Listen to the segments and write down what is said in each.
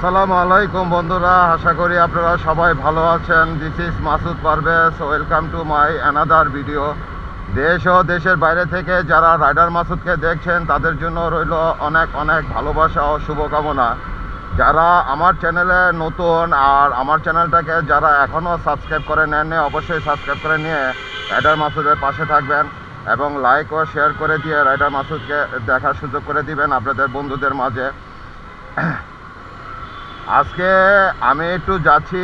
আসসালামু আলাইকুম বন্ধুরা, আশা করি আপনারা সবাই ভালো আছেন। This is Masud Parvez, welcome to my another video. দেশ ও দেশের বাইরে থেকে যারা রাইডার মাসুদকে দেখছেন তাদের জন্য রইল অনেক অনেক ভালোবাসা ও শুভকামনা। যারা আমার চ্যানেলে নতুন আর আমার চ্যানেলটাকে যারা এখনও সাবস্ক্রাইব করে নেননি, অবশ্যই সাবস্ক্রাইব করে নিয়ে রাইডার মাসুদের পাশে থাকবেন এবং লাইক ও শেয়ার করে দিয়ে রাইডার মাসুদকে দেখার সুযোগ করে দিবেন আপনাদের বন্ধুদের মাঝে। আজকে আমি একটু যাচ্ছি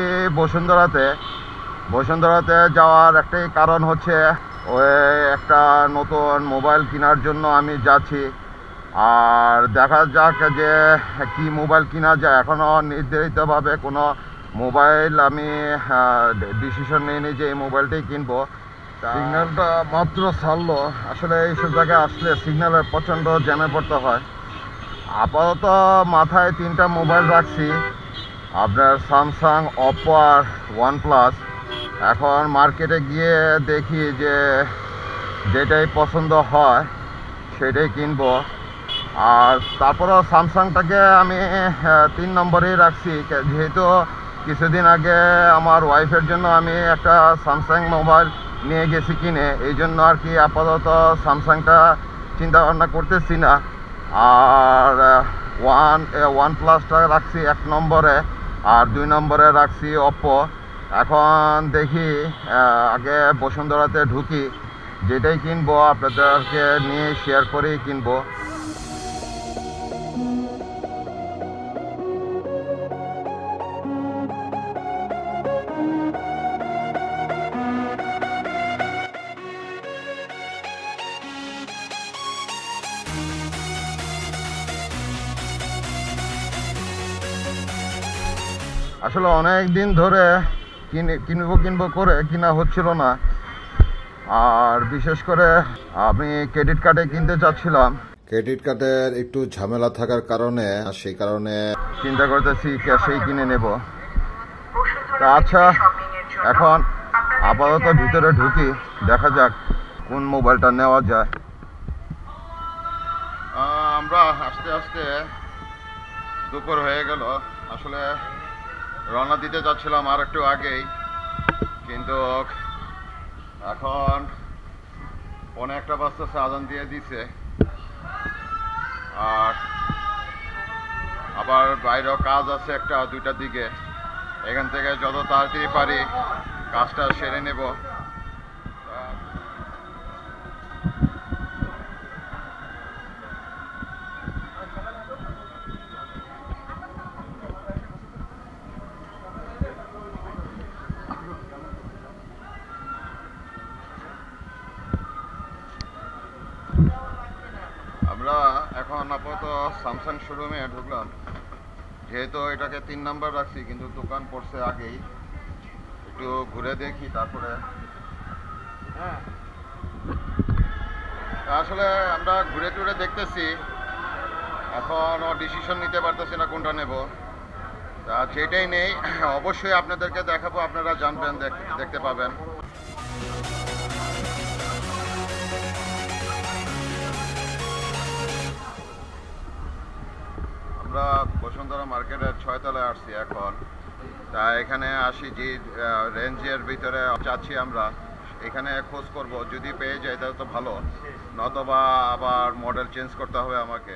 বসুন্ধরাতে যাওয়ার একটাই কারণ হচ্ছে ওই একটা নতুন মোবাইল কেনার জন্য আমি যাচ্ছি। আর দেখা যাক যে কি মোবাইল কেনা যায়। এখনও নির্ধারিতভাবে কোনো মোবাইল আমি ডিসিশন নিইনি যে এই মোবাইলটাই কিনবো। সিগন্যালটা মাত্র ছাড়লো। আসলে এইসব জায়গায় আসলে সিগন্যালের প্রচণ্ড জ্যামে পড়তে হয়। আপাতত মাথায় 3টা মোবাইল রাখছি, আপনার স্যামসাং, অপো আর ওয়ানপ্লাস। এখন মার্কেটে গিয়ে দেখি যে যেটাই পছন্দ হয় সেটাই কিনবো। আর তারপরও স্যামসাংটাকে আমি 3 নম্বরেই রাখছি, যেহেতু কিছুদিন আগে আমার ওয়াইফের জন্য আমি একটা স্যামসাং মোবাইল নিয়ে গেছি কিনে, এই জন্য আর কি আপাতত স্যামসাংটা চিন্তা ভাবনা করতেছি না। আর ওয়ানপ্লাসটা রাখছি 1 নম্বরে, আর 2 নম্বরে রাখছি অপো। এখন দেখি আগে বসুন্ধরাতে ঢুকি, যেটাই কিনবো আপনাদেরকে নিয়ে শেয়ার করেই কিনবো। আসলে অনেক দিন ধরে কিনবো করে কিনা হচ্ছিল না। আর বিশেষ করে আমি ক্রেডিট কার্ডে কিনতে চাচ্ছিলাম। ক্রেডিট কার্ডের একটু ঝামেলা থাকার কারণে সেই কারণে চিন্তা করতেছি ক্যাশেই কিনে নেব। আচ্ছা, এখন আপাতত ভিতরে ঢুকি, দেখা যাক কোন মোবাইলটা নেওয়া যায়। আমরা আস্তে আস্তে দুপুর হয়ে গেল। আসলে রওনা দিতে যাচ্ছিলাম আর একটু আগেই, কিন্তু এখন অনেকটা বাজতেছে, আজান দিয়ে দিছে। আর আবার বাইরেও কাজ আছে 1-2টার দিকে। এখান থেকে যত তাড়াতাড়ি পারি কাজটা সেরে নেব। আমরা এখন আপাতত স্যামসাং শোরুমে ঢুকলাম, যেহেতু এটাকে 3 নাম্বার রাখছি, কিন্তু দোকান পড়ছে আগেই। একটু ঘুরে দেখি তারপরে। আসলে আমরা ঘুরে টুরে দেখতেছি, এখনও ডিসিশন নিতে পারতেছি না কোনটা নেব। তা যেটাই নেই অবশ্যই আপনাদেরকে দেখাবো, আপনারা জানবেন, দেখতে পাবেন। আমরা বসুন্ধরা মার্কেটের 6 তলায় আসছি এখন। তা এখানে আসি যে রেঞ্জের ভিতরে চাচ্ছি আমরা, এখানে খোঁজ করব। যদি পেয়ে যাই তাহলে তো ভালো, নতবা আবার মডেল চেঞ্জ করতে হবে আমাকে।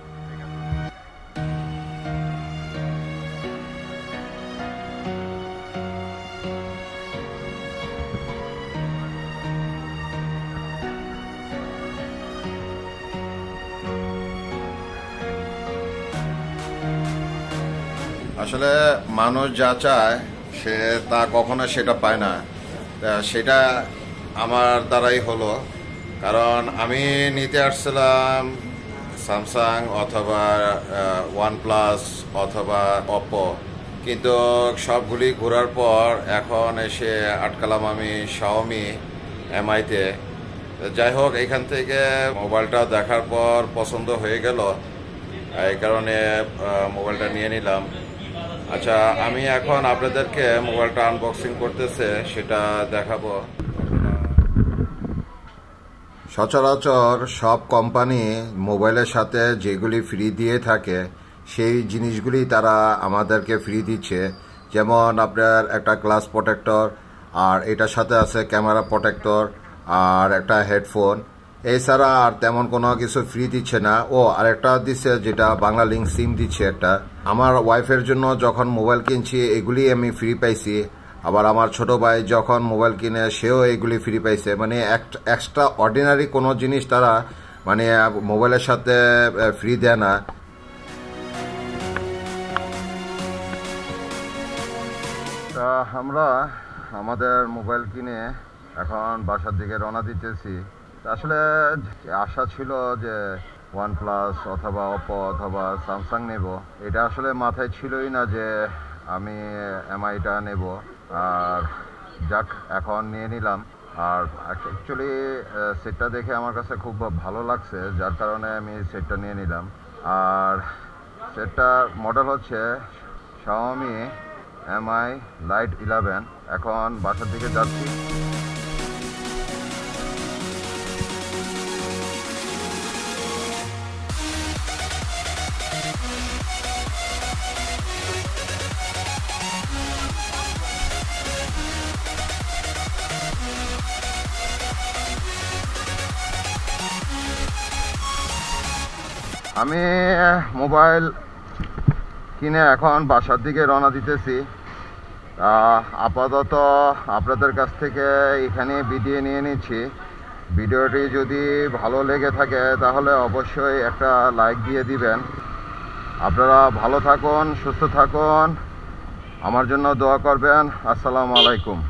আসলে মানুষ যা চায় সে তা কখনো সেটা পায় না। সেটা আমার দ্বারাই হলো, কারণ আমি নিতে আসছিলাম স্যামসাং অথবা ওয়ানপ্লাস অথবা অপো, কিন্তু সবগুলি ঘোরার পর এখন এসে আটকালাম আমি শাওমি MI-তে। যাই হোক, এখান থেকে মোবাইলটা দেখার পর পছন্দ হয়ে গেল, এই কারণে মোবাইলটা নিয়ে নিলাম। আচ্ছা, আমি এখন আপনাদেরকে মোবাইলটা আনবক্সিং করতেছে সেটা দেখাবো। সচরাচর সব কোম্পানি মোবাইলের সাথে যেগুলি ফ্রি দিয়ে থাকে সেই জিনিসগুলি তারা আমাদেরকে ফ্রি দিচ্ছে। যেমন আপনার একটা গ্লাস প্রোটেক্টর, আর এটার সাথে আছে ক্যামেরা প্রোটেক্টর আর একটা হেডফোন। এছাড়া আর তেমন কোনো কিছু ফ্রি দিচ্ছে না। আরেকটা দিচ্ছে, যেটা বাংলা লিঙ্ক সিম দিচ্ছে একটা। আমার ওয়াইফের জন্য যখন মোবাইল কিনছি এগুলি আমি ফ্রি পাইছি। আবার আমার ছোট ভাই যখন মোবাইল কিনে সেও এগুলি ফ্রি পাইছে। মানে এক্সট্রা অর্ডিনারি কোনো জিনিস তারা মানে মোবাইলের সাথে ফ্রি দেয় না। তা আমরা আমাদের মোবাইল কিনে এখন বাসার দিকে রওনা দিতেছি। আসলে আশা ছিল যে OnePlus অথবা Oppo অথবা স্যামসাং নেব। এটা আসলে মাথায় ছিলই না যে আমি MIটা নেব। আর যাক, এখন নিয়ে নিলাম। আর অ্যাকচুয়ালি সেটটা দেখে আমার কাছে খুব ভালো লাগছে, যার কারণে আমি সেটটা নিয়ে নিলাম। আর সেটটার মডেল হচ্ছে Xiaomi Mi Lite 11। এখন বাসার দিকে যাচ্ছি। আমি মোবাইল কিনে এখন বাসার দিকে রওনা দিতেছি। আপাতত আপনাদের কাছ থেকে এখানে বিদায় নিয়ে নিচ্ছি। ভিডিওটি যদি ভালো লেগে থাকে তাহলে অবশ্যই একটা লাইক দিয়ে দিবেন। আপনারা ভালো থাকুন, সুস্থ থাকুন, আমার জন্য দোয়া করবেন। আসসালামু আলাইকুম।